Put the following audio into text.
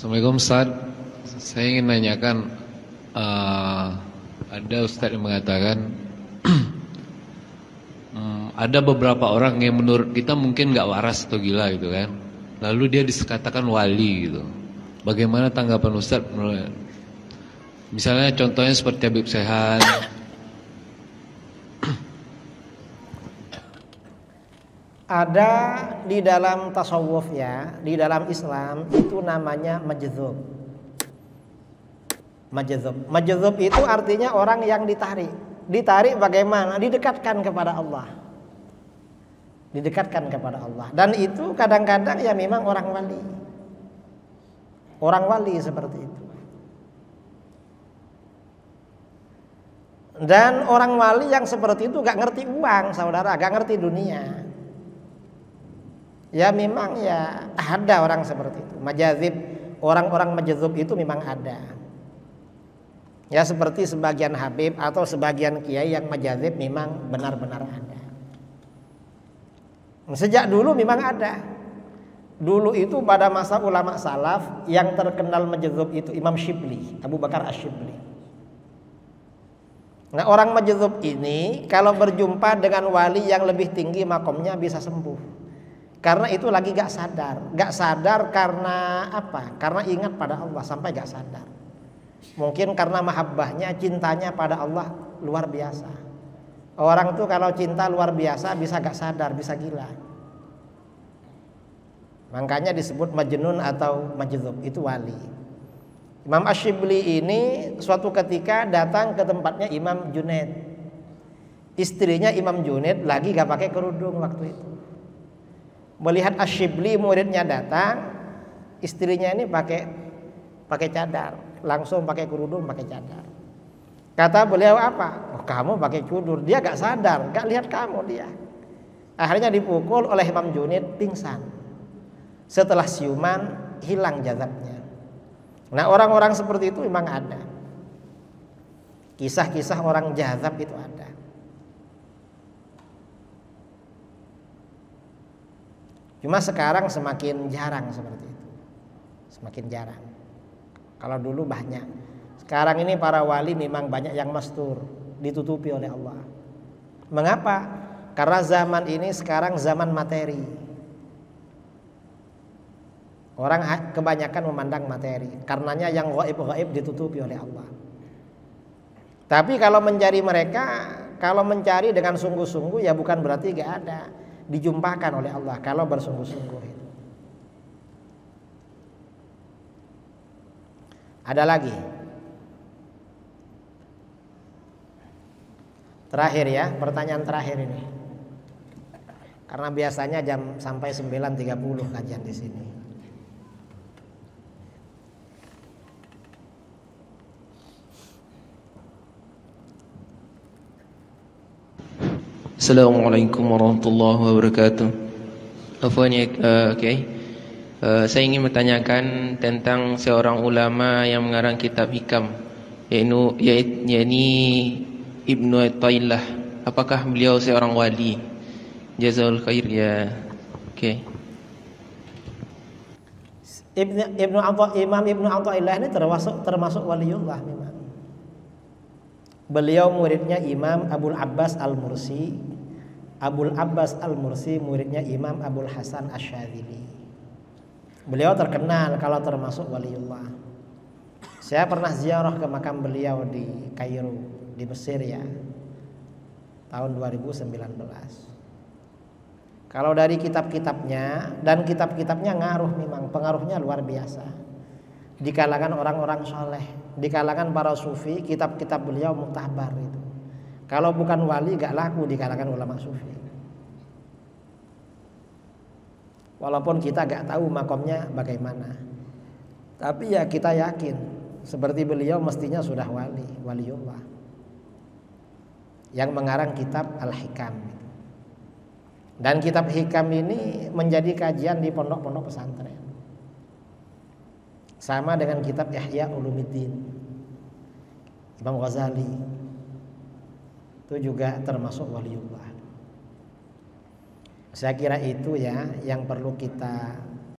Assalamualaikum Ustaz. Saya ingin nanyakan, ada Ustaz yang mengatakan ada beberapa orang yang menurut kita mungkin nggak waras atau gila gitu kan. Lalu dia dikatakan wali gitu. Bagaimana tanggapan Ustaz? Misalnya contohnya seperti Habib Sehan. Ada di dalam tasawuf ya, di dalam Islam itu namanya majdzub. Majdzub itu artinya orang yang ditarik. Ditarik bagaimana? Didekatkan kepada Allah. Didekatkan kepada Allah. Dan itu kadang-kadang ya memang orang wali. Orang wali seperti itu. Dan orang wali yang seperti itu gak ngerti uang, saudara, gak ngerti dunia. Ya memang ya ada orang seperti itu. Majadzib, orang-orang majdzub itu memang ada. Ya seperti sebagian habib atau sebagian kiai yang majadzib memang benar-benar ada. Sejak dulu memang ada. Dulu itu pada masa ulama salaf yang terkenal majdzub itu Imam Syibli, Abu Bakar Asy-Syibli. Nah orang majdzub ini kalau berjumpa dengan wali yang lebih tinggi makomnya bisa sembuh. Karena itu lagi gak sadar karena apa? Karena ingat pada Allah sampai gak sadar. Mungkin karena mahabbahnya, cintanya pada Allah luar biasa. Orang tuh kalau cinta luar biasa bisa gak sadar, bisa gila. Makanya disebut majnun atau majdzub, itu wali. Imam Asy-Syibli ini suatu ketika datang ke tempatnya Imam Junaid. Istrinya Imam Junaid lagi gak pakai kerudung waktu itu. Melihat Asy-Syibli muridnya datang, istrinya ini pakai cadar, langsung pakai kerudung, pakai cadar. Kata beliau apa? Oh, kamu pakai kudur. Dia gak sadar, gak lihat kamu dia. Akhirnya dipukul oleh Imam Junaid, pingsan. Setelah siuman hilang jazabnya. Nah orang-orang seperti itu memang ada. Kisah-kisah orang jazab itu ada. Cuma sekarang semakin jarang seperti itu. Semakin jarang. Kalau dulu banyak. Sekarang ini para wali memang banyak yang mastur, ditutupi oleh Allah. Mengapa? Karena zaman ini sekarang zaman materi. Orang kebanyakan memandang materi. Karenanya yang gaib-gaib ditutupi oleh Allah. Tapi kalau mencari mereka, kalau mencari dengan sungguh-sungguh ya bukan berarti gak ada. Dijumpakan oleh Allah kalau bersungguh-sungguh itu. Ada lagi. Terakhir ya, pertanyaan terakhir ini. Karena biasanya jam sampai 9.30 kajian di sini. Assalamualaikum warahmatullahi wabarakatuh. Afwan ya, saya ingin bertanyakan tentang seorang ulama yang mengarang kitab hikam, yakni Ibnu Athaillah. Apakah beliau seorang wali? Jazakallahu khair ya. Imam Ibnu Athaillah ini termasuk waliullah memang. Beliau muridnya Imam Abul Abbas Al-Mursi. Abul Abbas Al-Mursi muridnya Imam Abul Hasan Asy-Syadzili. Beliau terkenal kalau termasuk waliullah. Saya pernah ziarah ke makam beliau di Kairo, di Mesir ya, tahun 2019. Kalau dari kitab-kitabnya, dan kitab-kitabnya ngaruh memang, pengaruhnya luar biasa. Di kalangan orang-orang soleh, di kalangan para sufi, kitab-kitab beliau muktabar itu. Kalau bukan wali gak laku di kalangan ulama sufi. Walaupun kita gak tahu makomnya bagaimana, tapi ya kita yakin seperti beliau mestinya sudah waliullah yang mengarang kitab Al-Hikam. Dan kitab Hikam ini menjadi kajian di pondok-pondok pesantren. Sama dengan kitab Ihya Ulumuddin Imam Ghazali, itu juga termasuk waliullah. Saya kira itu ya yang perlu kita